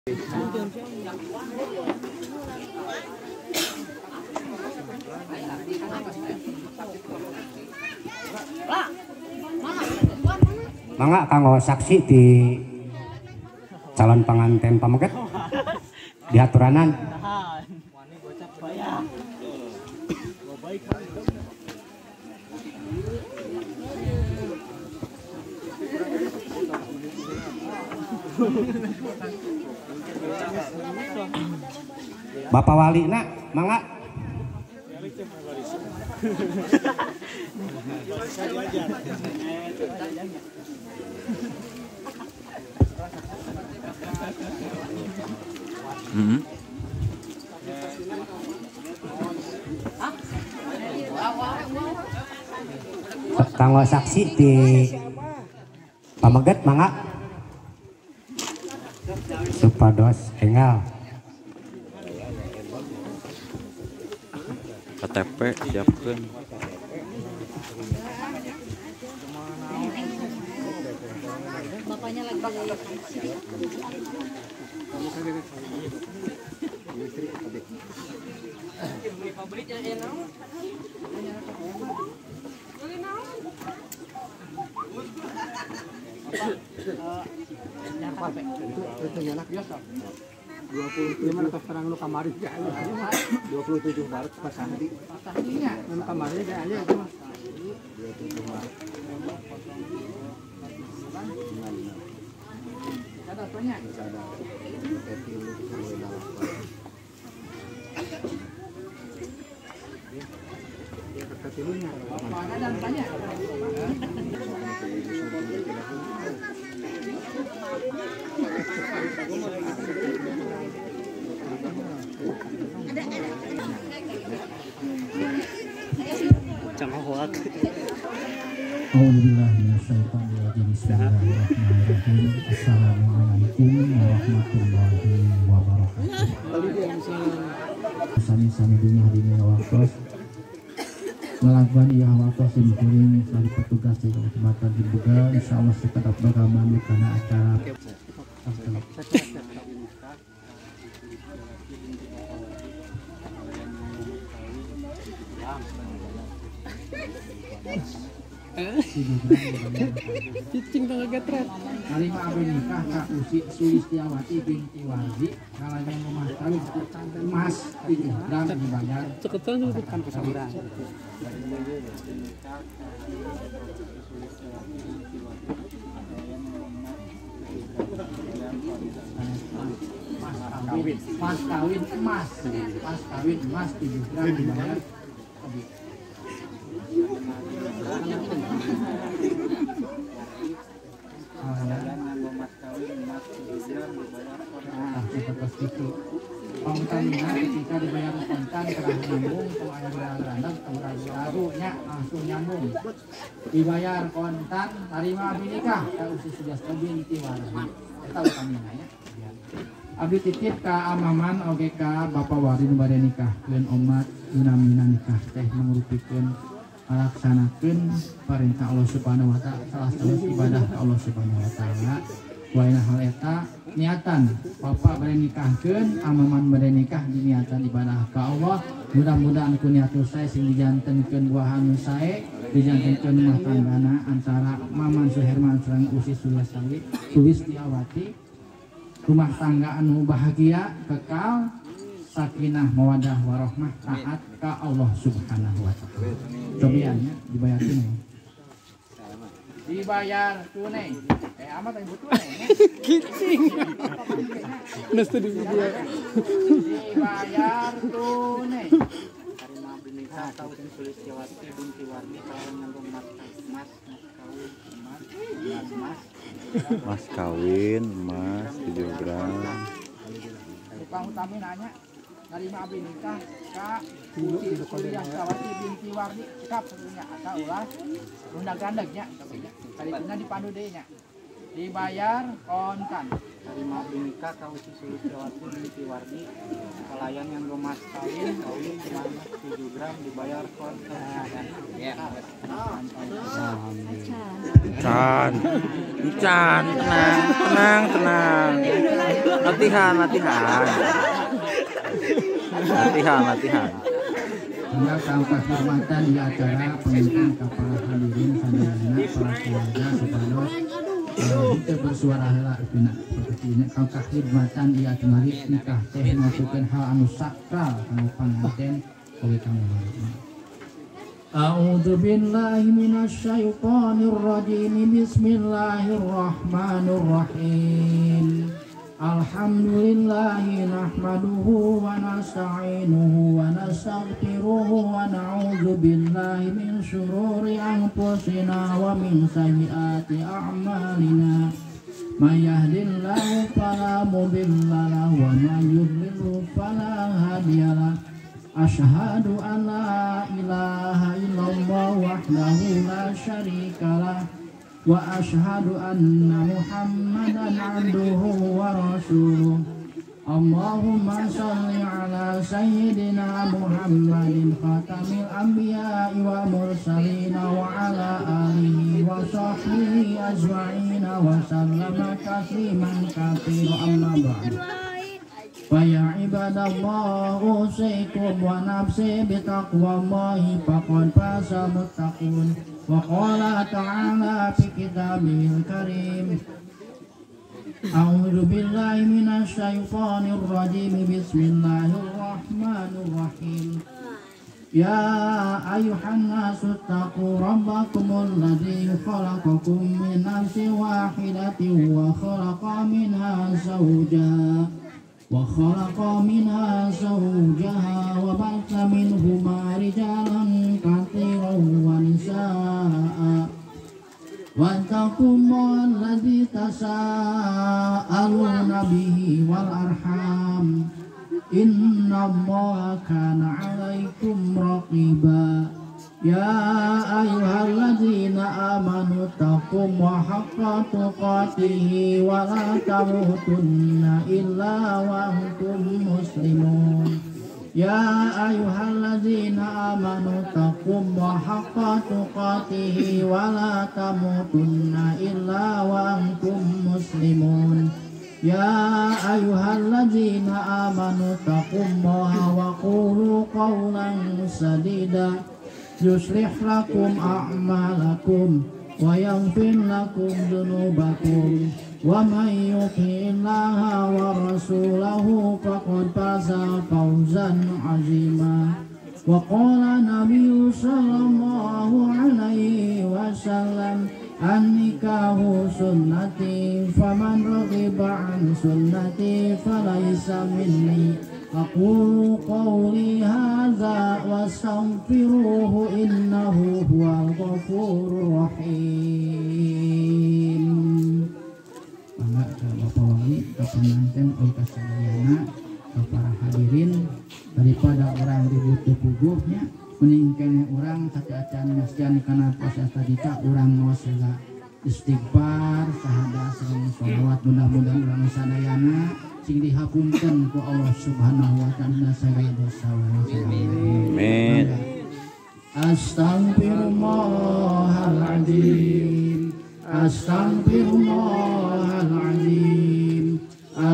Mangga kanggo saksi di calon panganten pameget di haturanan. Bapak Wali nak mangga. Kanggo saksi di pameget mangga. Supados enggal. KTP siapkan. Bapaknya lagi itu nyala biasa 25 atau terang lu kamari ya 27 Maret pas Sandi pasahnya lu kamari ya aja itu mah 27 Maret ada apanya ada ketilunya ada apanya Assalamualaikum warahmatullahi wabarakatuh. Sami-sami dunia dini waktos melakukan iya waktos simkuring dari petugas di kecamatan dibuka insyaallah sekedap bagaimana karena acara cicing tengah getret. Kalima abdi nikah Kak Usi Sulistiawati binti Wardi kalanya rumah kawin emas 7 gram dibayar Ceketan itu kan pesamuran. Mas kawin emas 7 gram dibayar. Seperti itu. Pengutaminya ketika dibayar kontan telah nyambung pembayaran rendah barunya langsung nyambung. Dibayar kontan tarima abdi nikah ka Usi Sulistiawati binti Wardi. Eta utamina ya. Abdi titip ka amaman oge ka Bapak Wardi nu bade nikahkeun omat unamina nikah teh mangrupikeun melaksanakeun perintah Allah Subhanahu wa taala salah satu ibadah ka Allah Subhanahu wa taala. Waina hal eta niatan Bapak bade nikahkeun amaman bade nikah diniatan ibadah ka Allah. Mudah-mudahan ku niat saya sing dijantenkeun buahan sae dijantenkeun rumah tanggana antara Maman Suherman sareng Usi Sulistiawati rumah tangga anu bahagia kekal sakinah mawadah warahmah taat ka Allah Subhanahu wa taala. Cobiannya dibayar tunai. Dibayar tunai. Amat yang butuh tunai. Cicing. Nasta dibayar. Dibayar tunai. Tarima abdi nikah ka Usi Sulistiawati binti Wardi kalanya nyambung Mas kawin emas 7 gram. Pangutami nanya tarima abdi nikah ka Usi Sulistiawati binti Wardi cekap punya asa ulah runda gandegnya kali dina dipandu deui nya. Dibayar kontan Tarima abdi nikah ka Uci Sulistiawati binti Wardi. Pelayan yang gemas kawin kawin semangat 7 gram dibayar kontan. Ya. Can, tenang. Latihan. Hingga tampak kehormatan di acara pemimpin kapal hadirin sadayana para keluarga sepados kita bersuara heula pina seperti kangkah khidmatan ieu kemari nikah teh masukkeun hal anu sakral kanggo panganten oge kanggo bari. A'udzu billahi minasy syaithanir rajim. Bismillahirrahmanirrahim. Alhamdulillahi nahmaduhu wa nasta'inuhu wa nastaghfiruhu wa na'udzu billahi min syururi anfusina wa min sayyiati a'malina. May yahdihillahu fala mudilla lahu wa may yudlil fala hadiya lahu. Asyhadu an la ilaha illallah wahdahu la syarika lah. Wa ashhadu anna Muhammadan abduhu wa rasuluh. Allahumma salli ala sayyidina Muhammadin khatamil anbiya'i wa mursalin wa ala alihi wa sahbihi ajma'in wa sallama tasliman katsira amma ba'du. Fa ya ibadallah usikum wa nafsi bitaqwallahi faqad faza muttaqun. Wa qala ta'ala fi kitabihil karim. A'udzu billahi minasy syaithanir rajim. Bismillahirrahmanirrahim. Ya ayyuhan nasu taqu rabbakumul ladzi khalaqakum min nafsin wahidatin wa khalaqa minha zawjaha wa ba'atha minhuma rijalan katsiran wa nisaa'a. Wattaqullaha alladzi tasaaluna bihi wal arham. Innallaha kana 'alaikum raqiba. Ya ayyuhalladzina amanu taqullaha haqqa tuqatih wa la tamutunna illa wa antum muslimun. Ya ayyuhalladzina amanu taqullaha haqqa tuqatih wa la tamutunna illa wa antum muslimun. Ya ayyuhalladzina amanu taqullaha wa qulu qawlan sadida yuslih lakum a'malakum wa yaghfir lakum dzunubakum wa may yuti'illaha wa rasulahu faqad faza fawzan 'azima. Wa qala nabiyyu sallallahu alaihi wasallam an-nikahu sunnati faman raghiba an sunnati falaysa minni. Aqulu qawli hadza wa astaghfiruhu innahu huwal ghafurur rahim. Mangga ka Bapak Wali, ka pengantin, oi ka sadayana, ka para hadirin, daripada orang ribut teu puguhnya mending kene urang sacacan masjian kana proses tadi ka urang maosela istighfar sahadat sareng sholawat mudah-mudahan urang sadayana sing dihapunten ku Allah Subhanahu wa ta'ala sagala dosa wa Amin. Astaghfirullahaladzim. Astaghfirullahaladzim.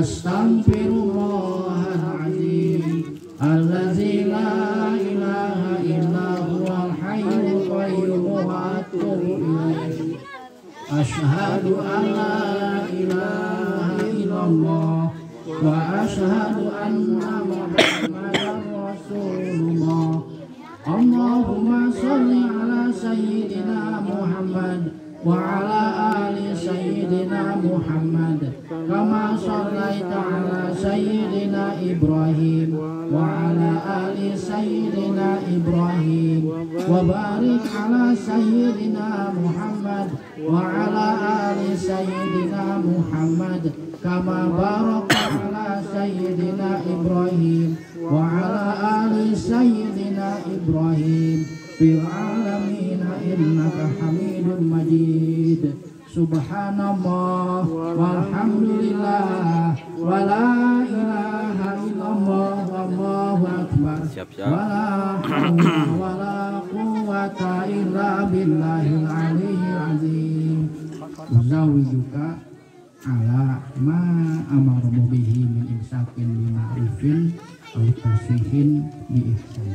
Astaghfirullahaladzim. Allazi la ilaha illa huwal hayyul qayyum wa atubu ilaihi. Asyhadu an la ilaha illallah wa asyhadu anna Muhammadan Rasulullah. Allahumma sholli ala sayyidina Muhammad wa ala ali sayyidina Muhammad kama shallaita ala sayyidina Ibrahim wa ala ali sayyidina Ibrahim wa barik ala sayyidina Muhammad wa ala ali sayyidina Muhammad kama barakta ala sayyidina Ibrahim wa ala ali sayyidina Ibrahim fil alamin innaka Hamidum Majid. Subhanallah walhamdulillah siap-siap. wala haula wala quwwata illa billahil aliyyil azim. Uzawijuka ala ma amara bihi min imsakin bi ma'rufin aw tasihin bi ihsan.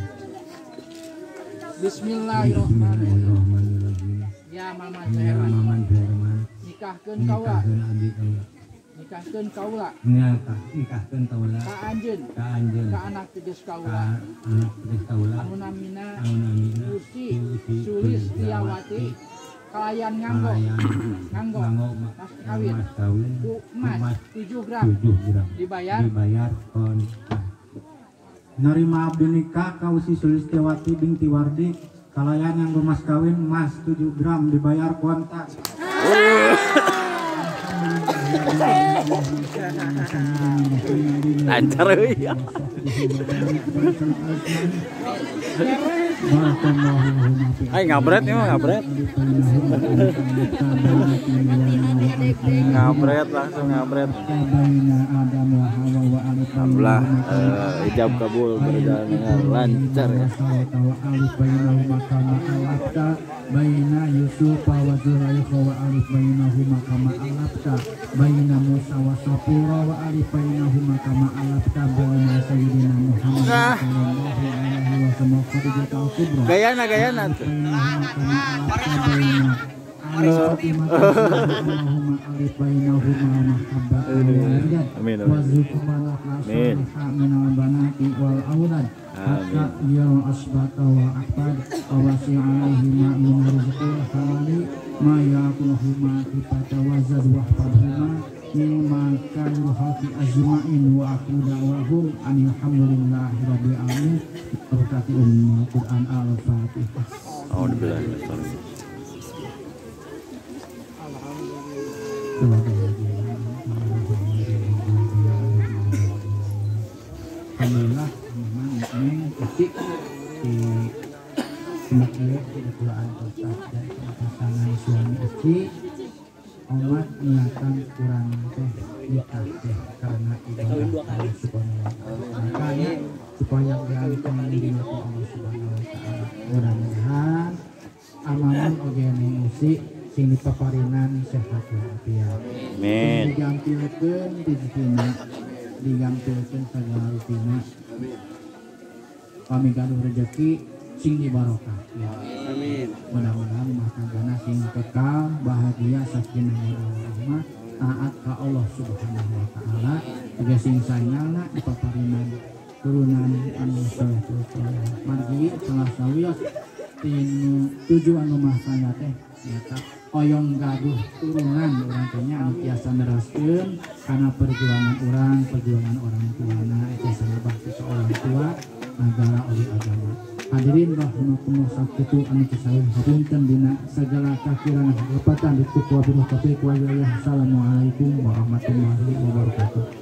Bismillahirrahmanirrahim. Ya Maman Herman. Nikahkeun kaula. Nikahkeun kaula. Nikahkeun kaula Ka anjeun. ka anjeun Ka anak teges ka kaula. anak teges kaula Anu namina aunamina Susi Sulistiawati. Kalayan nganggo. Nganggo. Mas kawin. mas kawin Ku emas 7 gram. 7 gram Dibayar kontan. Narima abdi nikah ka Usi Sulistiawati binti Wardi kalayan yang mas kawin emas 7 gram dibayar kontan. Lancar euy. Ay ngabret nih mah ngabret. Ngabret langsung ngabret. Alhamdulillah ijab kabul berjalan dengan lancar ya. Baina Yusuf wa Zulaikha wa alif bainahuma kama alafta baina Musa wa Safura wa alif bainahuma kama alafta baina sayyidina Muhammad sallallahu alaihi wasallam Khadijah al-Kubra Gayana alif bainahuma mahabbatan Amin. wa zukmana minal banati wal aulad hatta yara asbata wa ahbad awasi alaihima min rizqil halali ma yaquhuma kifata wa zad wa ahbadhuma mimma kanu haqi ajma'in wa aquda wa hum alhamdulillahi rabbil alamin. Berkati ummul Quran al-Fatihah. Alhamdulillah. Alhamdulillah memang ini ketik di semaknya kebetulan Ustaz dan pasangan suami istri umat niatan kurang teh nikah teh karena ibadah Allah Subhanahu wa taala. Makanya supaya ganteng diri Allah Subhanahu wa taala. Mudah-mudahan amalan oge musik sing dipaparinan sehat walafiat. Amin. Digampilkeun di dina digampilkeun sagala rutina. Kami gaduh rezeki sing dibarokah. Ya. Amin. Mudah-mudahan rumah tanggana sing kekal bahagia sakinah warahmah taat ka Allah Subhanahu wa taala juga sing sayangna dipaparinan turunan anu saleh margi salah sawios tinu tujuan rumah tangga teh nyata oyong gaduh turunan urang teh nya anu tiasa neraskeun kana perjuangan orang tuana eta sanabakti ka orang tua negara oleh agama. Hadirin rahimakumullah sakitu anu kisahun hapunten dina segala kakiran lepatan di kuku wabillahi taufiq wal hidayah. Assalamualaikum warahmatullahi wabarakatuh.